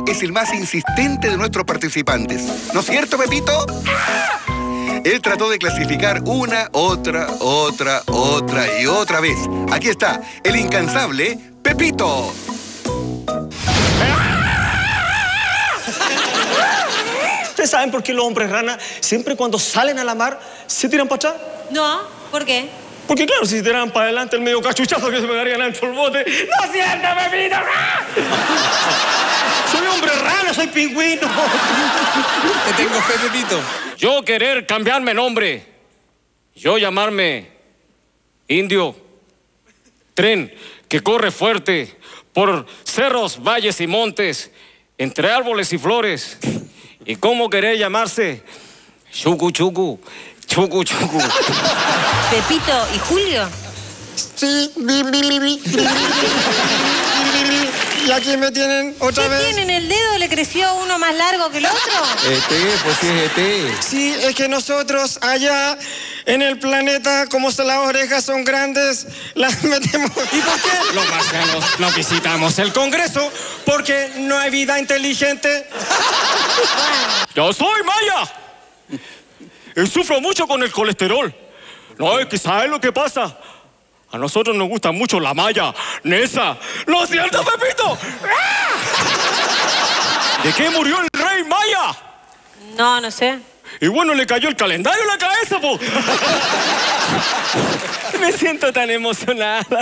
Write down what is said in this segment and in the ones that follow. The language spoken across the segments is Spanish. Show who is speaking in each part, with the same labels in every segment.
Speaker 1: es el más insistente de nuestros participantes. ¿No es cierto, Pepito? Él trató de clasificar una, otra y otra vez. Aquí está, el incansable Pepito.
Speaker 2: ¿Ustedes saben por qué los hombres rana siempre cuando salen a la mar se tiran para atrás?
Speaker 3: No, ¿por qué?
Speaker 2: Porque claro, si se tiraran para adelante el medio cachuchazo que se pegarían dentro del bote. ¡No es cierto, Pepito! Soy hombre rana, soy pingüino.
Speaker 4: Te tengo fe, Pepito.
Speaker 5: Yo querer cambiarme nombre. Yo llamarme Indio. Tren que corre fuerte por cerros, valles y montes, entre árboles y flores. ¿Y cómo querer llamarse? Chucu, chucu, chucu, chucu.
Speaker 3: Pepito y Julio.
Speaker 2: Sí. Y aquí me tienen otra vez.
Speaker 3: ¿Qué tienen? ¿El dedo le creció uno más largo que el otro?
Speaker 4: Pues sí es
Speaker 2: Sí, es que nosotros allá en el planeta, como las orejas son grandes, las metemos. ¿Y por qué? Los marcianos no visitamos el Congreso porque no hay vida inteligente.
Speaker 5: ¡Yo soy maya! Y sufro mucho con el colesterol. No, es que ¿sabes lo que pasa? A nosotros nos gusta mucho la maya, Nesa. ¿No es cierto, Pepito? ¿De qué murió el rey maya?
Speaker 3: No, no sé.
Speaker 5: Y bueno, le cayó el calendario en la cabeza, po.
Speaker 2: Me siento tan emocionada.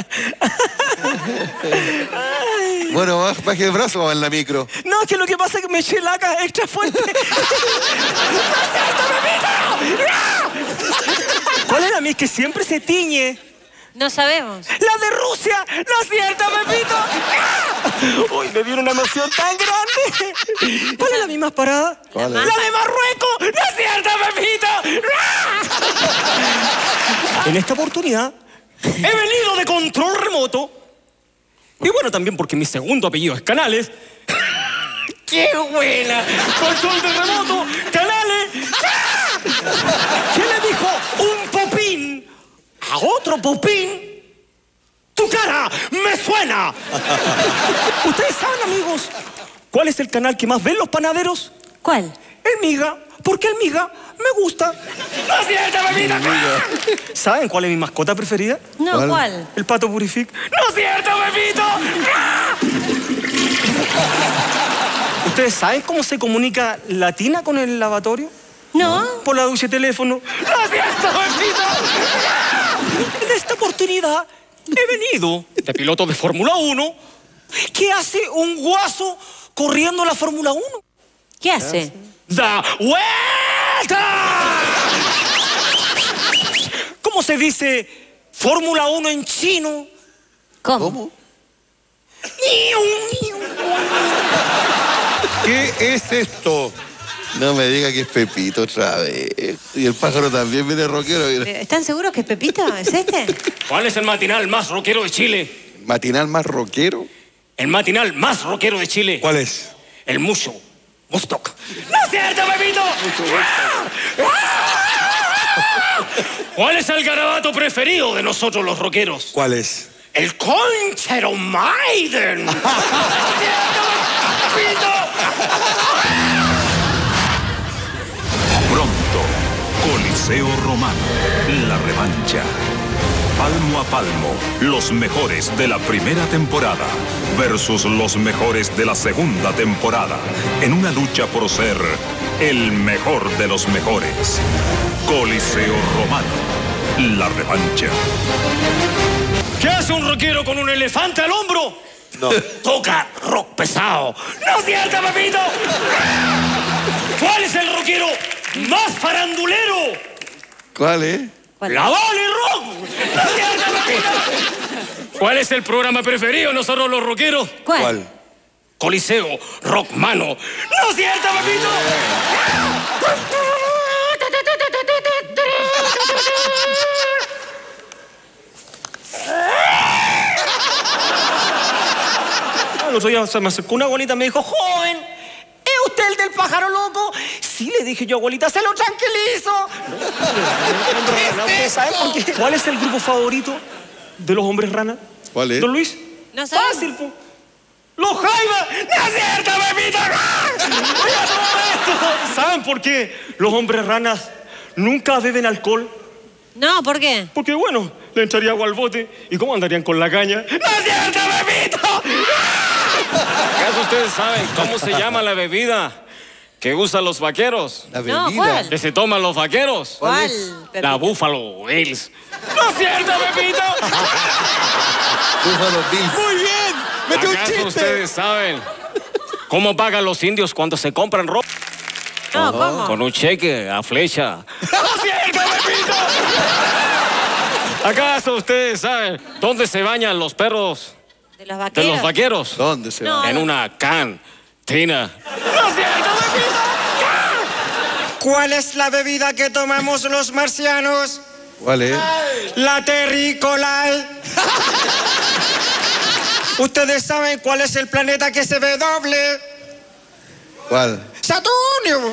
Speaker 1: Bueno, baje el brazo en la micro.
Speaker 2: No, es que lo que pasa es que me eché laca extra fuerte. ¡No es cierto, Pepito! ¡No! ¿Cuál es la mía que siempre se tiñe?
Speaker 3: No sabemos.
Speaker 2: ¡La de Rusia! ¿No es cierto, Pepito? Uy, me dio una emoción tan grande. ¿Cuál es la misma parada?
Speaker 1: ¿Cuál es?
Speaker 2: ¡La de Marruecos! ¡No es cierto, Pepito! En esta oportunidad he venido de control remoto. Y bueno, también porque mi segundo apellido es Canales. ¡Qué buena! Control de remoto, Canales. ¿Qué le dijo un popín a otro popín? ¡Tu cara me suena! ¿Ustedes saben, amigos, cuál es el canal que más ven los panaderos?
Speaker 3: ¿Cuál?
Speaker 2: El Miga. Porque el Miga me gusta. ¡No es cierto, Pepito! ¿Saben cuál es mi mascota preferida?
Speaker 3: No, ¿cuál?
Speaker 2: El Pato Purific. ¡No es cierto, Pepito! ¿Ustedes saben cómo se comunica la tina con el lavatorio?
Speaker 3: No.
Speaker 2: Por la ducha de teléfono. ¡No es cierto, Pepito! En esta oportunidad he venido de piloto de Fórmula 1. ¿Qué hace un guaso corriendo la Fórmula 1?
Speaker 3: ¿Qué hace?
Speaker 2: ¡Da vuelta! ¿Cómo se dice Fórmula 1 en chino?
Speaker 3: ¿Cómo?
Speaker 1: ¿Qué es esto? No me diga que es Pepito otra vez. Y el pájaro también viene rockero.
Speaker 3: ¿Están seguros que es Pepito? ¿Es este?
Speaker 5: ¿Cuál es el matinal más rockero de Chile?
Speaker 1: ¿Matinal más rockero?
Speaker 5: El matinal más rockero de Chile.
Speaker 1: ¿Cuál es?
Speaker 5: El Musho. Mustok.
Speaker 2: ¡No es cierto, Pepito!
Speaker 5: ¿Cuál es el garabato preferido de nosotros los rockeros?
Speaker 1: ¿Cuál es?
Speaker 5: El Conchero Maiden. ¿No es cierto, Pepito?
Speaker 6: Pronto, Coliseo Romano, la revancha. Palmo a palmo, los mejores de la primera temporada versus los mejores de la segunda temporada, en una lucha por ser el mejor de los mejores. Coliseo Romano, la revancha.
Speaker 5: ¿Qué hace un rockero con un elefante al hombro?
Speaker 1: No.
Speaker 5: Toca rock pesado.
Speaker 2: ¡No es cierto, Pepito!
Speaker 5: ¿Cuál es el rockero más farandulero?
Speaker 1: ¿Cuál es?
Speaker 5: ¡La Valley Rock!
Speaker 2: ¡No es cierto, Pepito!
Speaker 5: ¿Cuál es el programa preferido de nosotros los rockeros?
Speaker 3: ¿Cuál?
Speaker 5: Coliseo Rock Mano.
Speaker 2: ¡No es cierto, Pepito! El otro día se me acercó una abuelita y me dijo, joven, ¿es usted el del pájaro loco? Sí, le dije yo, abuelita, se lo tranquilizo. ¿Ustedes saben por qué? ¿Cuál es el grupo favorito de los hombres rana?
Speaker 1: ¿Cuál es?
Speaker 2: ¿Don Luis?
Speaker 3: No sabemos.
Speaker 2: Fácil, po. ¡Los Jaivas! ¡No es cierto, Pepito! Pepito! Oiga, todo esto. ¿Saben por qué los hombres ranas nunca beben alcohol?
Speaker 3: No, ¿por qué?
Speaker 2: Porque, bueno, le echaría agua al bote. ¿Y cómo andarían con la caña? ¡No es cierto, Pepito!
Speaker 5: ¿Acaso ustedes saben cómo se llama la bebida que usan los vaqueros?
Speaker 4: La
Speaker 3: No,
Speaker 4: bebida.
Speaker 3: ¿cuál?
Speaker 5: Que se toman los vaqueros.
Speaker 3: ¿Cuál?
Speaker 5: La
Speaker 3: Pepito?
Speaker 5: Buffalo Bills. ¿No es cierto, Pepito?
Speaker 4: Buffalo Bills.
Speaker 2: Muy bien. Mete un
Speaker 5: ¿Acaso
Speaker 2: chiste.
Speaker 5: ustedes saben cómo pagan los indios cuando se compran ropa?
Speaker 3: No, ¿cómo?
Speaker 5: Con un cheque a flecha.
Speaker 2: ¡No es cierto, Pepito!
Speaker 5: ¿Acaso ustedes saben dónde se bañan los perros
Speaker 3: ¿De los
Speaker 5: de
Speaker 3: vaqueros?
Speaker 5: los vaqueros?
Speaker 4: ¿Dónde se
Speaker 3: No.
Speaker 4: va?
Speaker 5: En una cantina.
Speaker 2: ¡No es cierto, Pepito!
Speaker 7: ¿Cuál es la bebida que tomamos los marcianos?
Speaker 4: ¿Cuál es?
Speaker 7: La terrícola. ¿Ustedes saben cuál es el planeta que se ve doble?
Speaker 4: ¿Cuál?
Speaker 7: ¡Saturnio!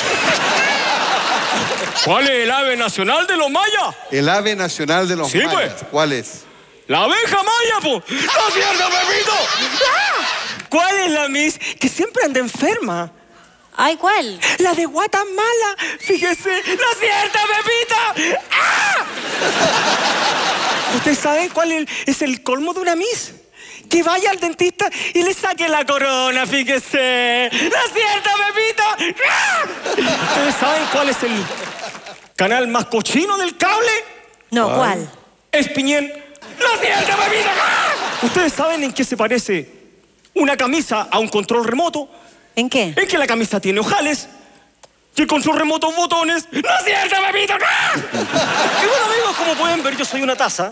Speaker 5: ¿Cuál es el ave nacional de los mayas?
Speaker 4: El ave nacional de los
Speaker 5: Sí,
Speaker 4: mayas.
Speaker 5: pues.
Speaker 4: ¿Cuál es?
Speaker 5: La abeja maya, po. ¿No es cierto, Pepito?
Speaker 2: ¿Cuál es la Miss que siempre anda enferma?
Speaker 3: Ay, ¿cuál?
Speaker 2: La de Guatemala. Fíjese. ¡No es cierto, Pepito! ¡Ah! ¿Ustedes saben cuál es el colmo de una Miss? Que vaya al dentista y le saque la corona, fíjese. ¡No es cierto, Pepito! ¡Ah! ¿Ustedes saben cuál es el canal más cochino del cable?
Speaker 3: No, ¿cuál?
Speaker 2: Espiñén. ¡No es cierto, Pepito! ¡Ah! ¿Ustedes saben en qué se parece una camisa a un control remoto?
Speaker 3: ¿En qué?
Speaker 2: Es que la camisa tiene ojales y el control remoto botones. ¡No es cierto, Pepito! ¡Ah! Y bueno, amigos, como pueden ver, yo soy una taza.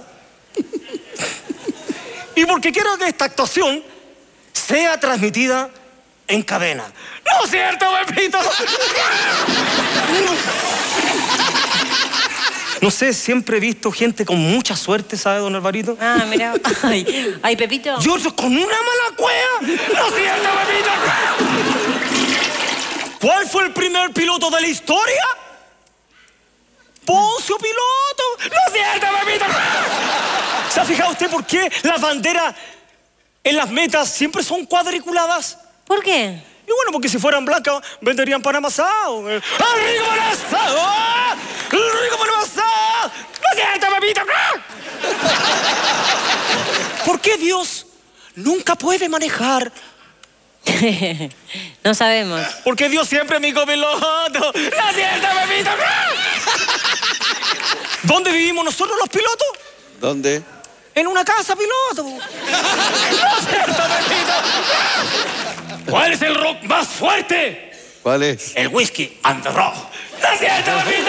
Speaker 2: Y porque quiero que esta actuación sea transmitida en cadena. ¡No es cierto, Pepito! No sé, siempre he visto gente con mucha suerte, ¿sabe, don Alvarito?
Speaker 3: Ah, mira. Ay, Pepito.
Speaker 2: Y otros con una mala cueva. ¡No es cierto, Pepito! ¿Cuál fue el primer piloto de la historia? Poncio Piloto. ¡No es cierto, Pepito! ¿Se ha fijado usted por qué las banderas en las metas siempre son cuadriculadas?
Speaker 3: ¿Por qué?
Speaker 2: Y bueno, porque si fueran blancas, venderían pan amasado. ¡El rico pan amasado! ¡Ah! ¡El rico pan amasado! ¡No es cierto, Pepito! ¿Por qué Dios nunca puede manejar?
Speaker 3: No sabemos.
Speaker 2: Porque Dios siempre es mi copiloto. ¡No es cierto, Pepito! ¿Dónde vivimos nosotros los pilotos?
Speaker 4: ¿Dónde?
Speaker 2: En una casa piloto. ¡No es cierto, Pepito!
Speaker 5: ¿Cuál es el rock más fuerte?
Speaker 4: ¿Cuál es?
Speaker 5: El whisky and the rock.
Speaker 2: ¡No es cierto, Pepito!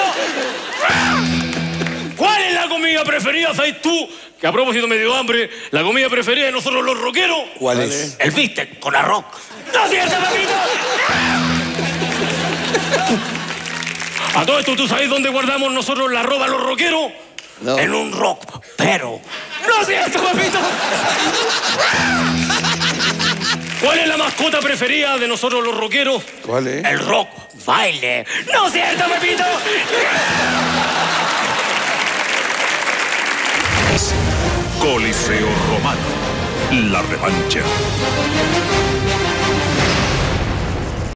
Speaker 5: ¿Cuál es la comida preferida, sabes tú? Que a propósito me dio hambre, la comida preferida de nosotros los rockeros.
Speaker 4: ¿Cuál es?
Speaker 5: El bistec con arroz.
Speaker 2: ¡No es cierto, Pepito!
Speaker 5: A todo esto, ¿tú sabes dónde guardamos nosotros la ropa los rockeros?
Speaker 4: No.
Speaker 5: En un rock, pero.
Speaker 2: ¡No es cierto, Pepito!
Speaker 5: ¿Cuál es la mascota preferida de nosotros los rockeros?
Speaker 4: ¿Cuál es?
Speaker 5: El rock baile.
Speaker 2: ¡No es cierto, Pepito!
Speaker 6: Coliseo Romano. La revancha.